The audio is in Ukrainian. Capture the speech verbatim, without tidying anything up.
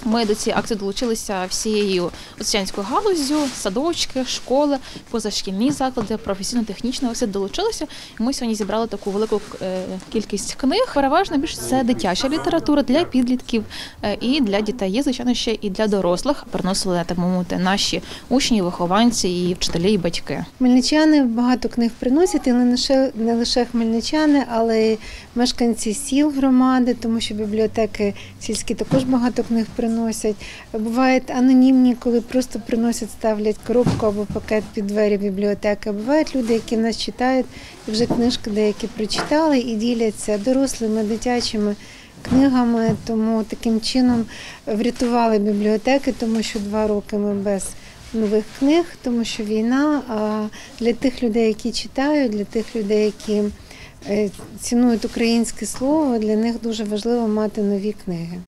Ми до цієї акції долучилися всією освітянською галуззю, садочки, школи, позашкільні заклади, професійно-технічна освіта долучилися. Ми сьогодні зібрали таку велику кількість книг. Переважно більше це дитяча література для підлітків і для дітей. Є, звичайно, ще і для дорослих. Приносили, так мовити, наші учні, вихованці, і вчителі, і батьки. Хмельничани багато книг приносять, і не лише, не лише хмельничани, але й мешканці сіл громади, тому що бібліотеки сільські також багато книг приносять. Бувають анонімні, коли просто приносять, ставлять коробку або пакет під двері бібліотеки. Бувають люди, які в нас читають, вже книжки деякі прочитали і діляться дорослими, дитячими книгами. Тому таким чином врятували бібліотеки, тому що два роки ми без нових книг, тому що війна. А для тих людей, які читають, для тих людей, які цінують українське слово, для них дуже важливо мати нові книги.